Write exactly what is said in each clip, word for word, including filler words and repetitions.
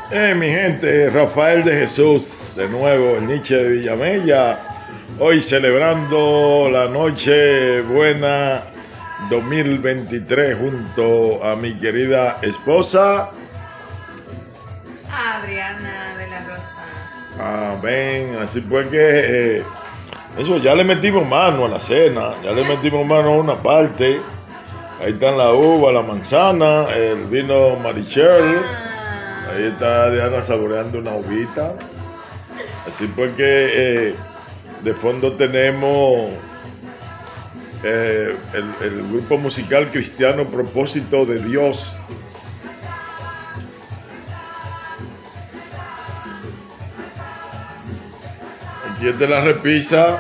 Eh, mi gente, Rafael de Jesús, de nuevo, el Nietzsche de Villamella, hoy celebrando la Noche Buena dos mil veintitrés junto a mi querida esposa Adriana de la Rosa. Amén. Así pues que eh, eso, ya le metimos mano a la cena, ya le metimos mano a una parte. Ahí están la uva, la manzana, el vino Marichel. Ahí está Diana saboreando una uvita. Así pues que eh, de fondo tenemos eh, el, el grupo musical cristiano Propósito de Dios. Aquí es de la repisa.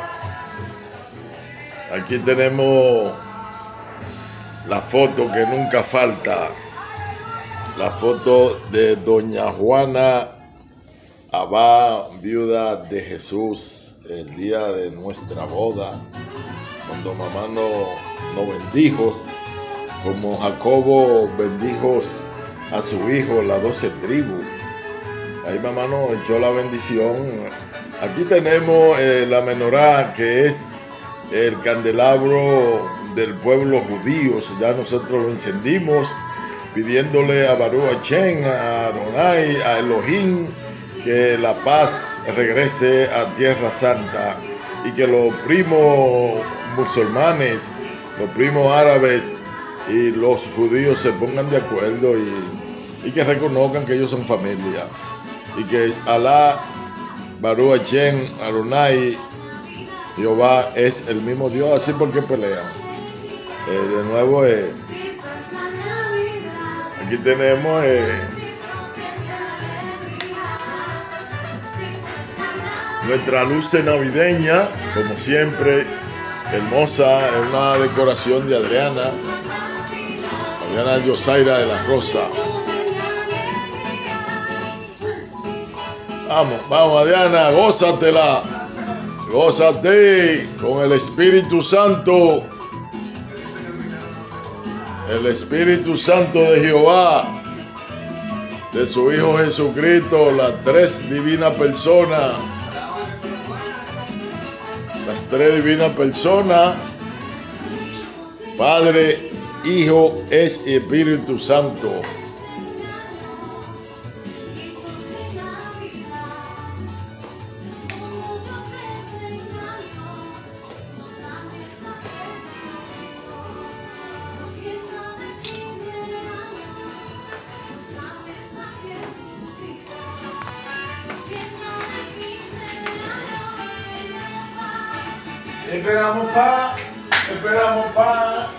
Aquí tenemos la foto que nunca falta. La foto de doña Juana Abá, viuda de Jesús, el día de nuestra boda, cuando mamá nos no bendijo, como Jacobo bendijo a su hijo, las doce tribus. Ahí mamá nos echó la bendición. Aquí tenemos eh, la menorá, que es el candelabro del pueblo judío. Ya nosotros lo encendimos, pidiéndole a Baruch Hashem, a Adonai, a Elohim, que la paz regrese a Tierra Santa y que los primos musulmanes, los primos árabes y los judíos se pongan de acuerdo y, y que reconozcan que ellos son familia y que Alá, Baruch Hashem, Adonai, Jehová es el mismo Dios, así porque pelean. Eh, de nuevo, eh, aquí tenemos eh, nuestra luz navideña, como siempre, hermosa, es una decoración de Adriana, Adriana Yosaira de la Rosa. Vamos, vamos Adriana, gózatela, gózate con el Espíritu Santo. El Espíritu Santo de Jehová, de su Hijo Jesucristo, las tres divinas personas, las tres divinas personas, Padre, Hijo, es y Espíritu Santo. Esperamos pa, esperamos pa.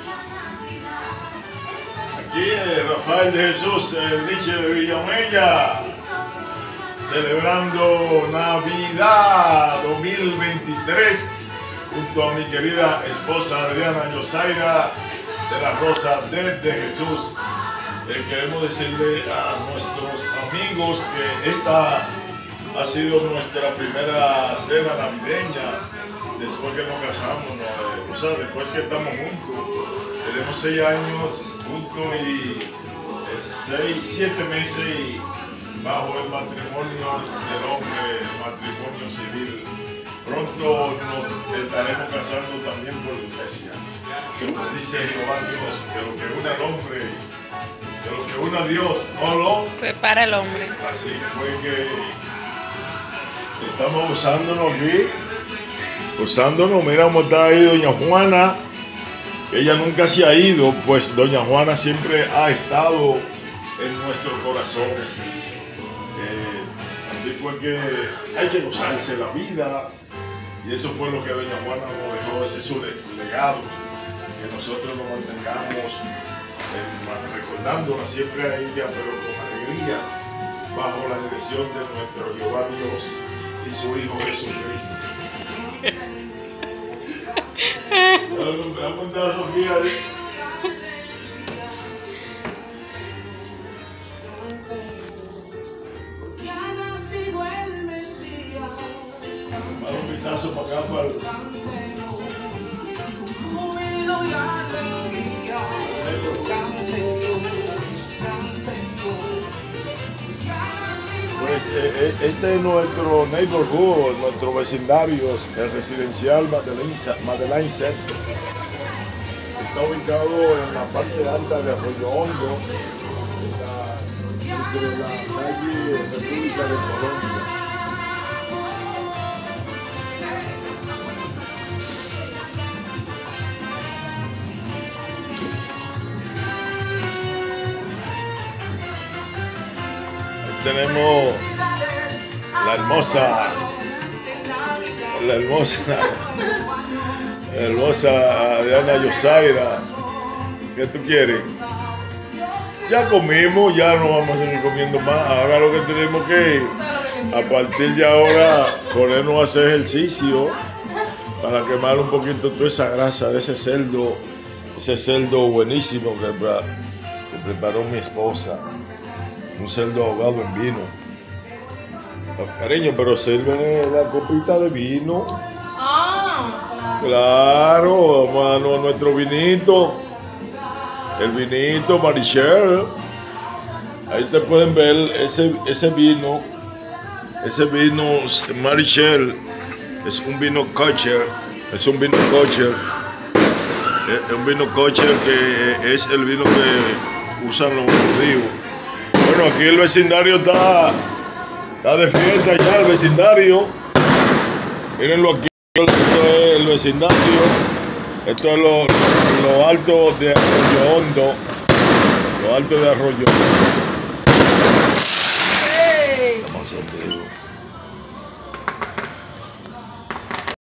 Aquí eh, Rafael de Jesús, el Nietzsche de Villamella, celebrando Navidad dos mil veintitrés junto a mi querida esposa Adriana Yosaira de la Rosa desde Jesús. Eh, queremos decirle a nuestros amigos que esta ha sido nuestra primera cena navideña. Después que nos casamos, ¿no? Eh, o sea, después que estamos juntos, tenemos seis años juntos y eh, seis, siete meses y bajo el matrimonio del hombre, el matrimonio civil. Pronto nos estaremos casando también por la iglesia. Dice Jehová Dios, que lo que une al hombre, que lo que une a Dios, no lo separa el hombre. Así fue que estamos usándonos aquí. Usándonos, mira cómo está ahí doña Juana. Ella nunca se ha ido, pues doña Juana siempre ha estado en nuestros corazones. Eh, así fue que hay que gozarse la vida. Y eso fue lo que doña Juana nos dejó, ese es su legado. Que nosotros nos mantengamos eh, recordándola siempre a ella, pero con alegrías, bajo la dirección de nuestro Jehová Dios y su Hijo Jesucristo. Un vistazo para acá para el... Cantemos, cantemos, cantemos. Pues eh, este es nuestro neighborhood, nuestro vecindario, el residencial Madeleine, Madeleine Center. Está ubicado en la parte alta de Arroyo Hondo, entre la calle República de Colombia. Tenemos la hermosa, la hermosa, la hermosa Diana Yosaira. ¿Qué tú quieres? Ya comimos, ya no vamos a seguir comiendo más. Ahora lo que tenemos que, a partir de ahora, ponernos a hacer ejercicio para quemar un poquito toda esa grasa de ese cerdo, ese cerdo buenísimo que, que preparó mi esposa. Un cerdo ahogado en vino. Cariño, pero sirve la copita de vino. Ah, claro, mano, nuestro vinito. El vinito Marichel. Ahí te pueden ver ese, ese vino. Ese vino Marichel. Es un vino kosher. Es un vino kosher. Es un vino kosher que es el vino que usan los judíos. Bueno, aquí el vecindario está, está de fiesta ya, el vecindario. Mírenlo aquí, esto es el vecindario. Esto es lo, lo alto de Arroyo Hondo. Lo alto de Arroyo Hondo. hey. Vamos a ver.